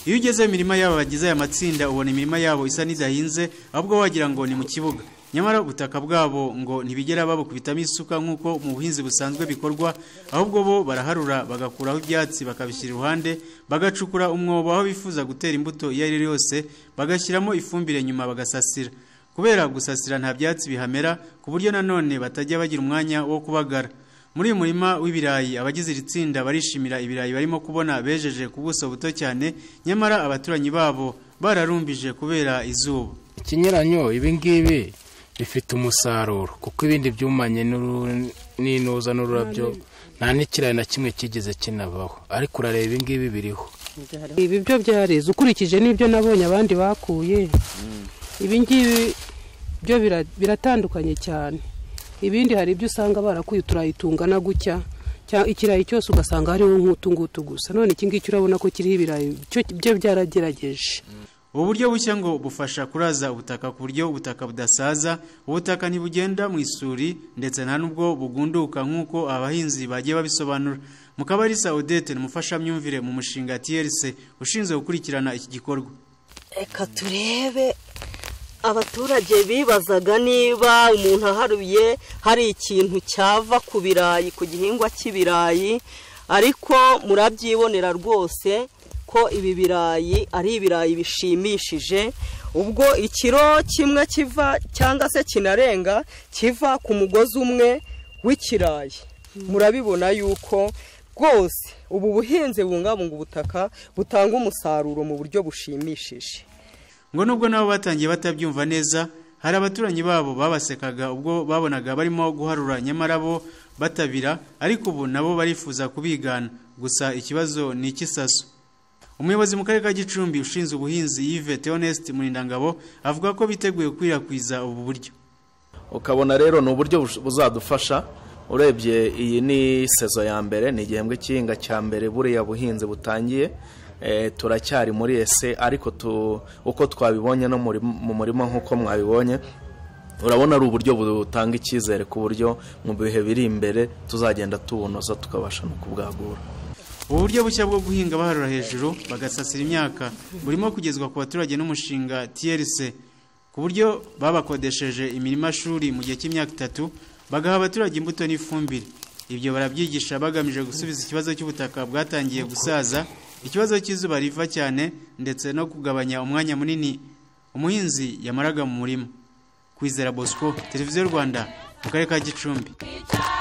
Iyo ugeze mu mirima yabo bagize aya matsinda ubona imirima yabo isa n'idahinze ahubwo wagira ngo ni mu kibuga. Nyamara ubutaka bwabo ngo ntibigera babukubitamo isuka nk'uko mu buhinzi busanzwe bikorwa, ahubwo bo baraharura bagakuraho ibyatsi bakabishyira iruhande, bagacukura umwobo aho bifuza gutera imbuto iyo ari yose, bagashyiramo ifumbire nyuma bagasasira. Kubera gusasira nta byatsi bihamera, ku buryo nanone batajya bagira umwanya wo kubagara. Muri uyu murima w'ibirayi abagize iri tsinda barishimira ibirayi barimo kubona bejeje ku buso buto cyane, nyamara abaturanyi babo bararumbije kubera izuba. Ikinyuranyo ibingibi bifite umusaruro kuko ibindi byumanye n'inuza n'ururabyo nta n'ikirayi na kimwe kigeze kinabaho, ariko urareba ibingibi biriho. Ibi byo byareze ukurikije n'ibyo nabonye abandi bakuye, ibingibi byo biratandukanye cyane. Ibindi hari ibyo usanga barakuye uturayi tungana gutya, ikirayi cyose ugasanga hariho nk'utu ngutu gusa. None iki ngiki urabona ko kiriho ibirayi byo byaragerageje. Ubu buryo bushya ngo bufasha kuraza ubutaka ku buryo ubutaka budasaza, ubutaka ntibugenda mu isuri ndetse nta nubwo bugunduka nk'uko abahinzi bagiye babisobanura. Mukabarisa Odette ni umufashamyumvire mu mushinga TRC ushinzwe gukurikirana iki gikorwa. Reka turebe, abaturage bibazaga niba umuntu aharuye hari ikintu cyava ku birayi, ku gihingwa cy'ibirayi, ariko murabyibonera rwose ko ibi birayi ari ibirayi bishimishije. Ubwo ikiro kimwe kiva cyangwa se kinarenga kiva ku mugozi umwe w'ikirayi. Murabibona yuko rwose ubu buhinzi bungabunga ubutaka butanga umusaruro mu buryo bushimishije. Ngo nubwo nabo batangiye batabyumva neza, hari abaturanyi babo babasekaga ubwo babonaga barimo guharura nyamara bo batabira, ariko ubu nabo barifuza kubigana. Gusa ikibazo ni ikisaso. Umuyobozi mu karere ka Gicumbi ushinzwe ubuhinzi Yves Theoneste Murindangabo avuga ko biteguye kwirakwiriza ubu buryo. Ukabona rero ni uburyo buzadufasha. Urebye iyi ni sezo ya mbere, ni igihembwe cy'inga cya mbere buriya buhinzi butangiye. Turacyari muri ese, ariko uko twabibonye no mu murima nk'uko mwabibonye, urabona ari uburyo butanga icyizere ku buryo mu bihe biri imbere tuzagenda tubunoza tukabasha no kubwagura. Ubu buryo bushya bwo guhinga baharura hejuru bagasasira imyaka burimo kugezwa ku baturage n'umushinga TRC, ku buryo babakodesheje imirima shuri mu gihe cy'imyaka 3 bagaha abaturage imbuto n'ifumbire. Ibyo barabyigisha bagamije gusubiza ikibazo cy'ubutaka bwatangiye gusaza, ikibazo cy'izuba riva cyane ndetse no kugabanya umwanya munini umuhinzi yamaraga mu murima. Kwizera Bosco, Televiziyo Rwanda, mu karere ka Gicumbi.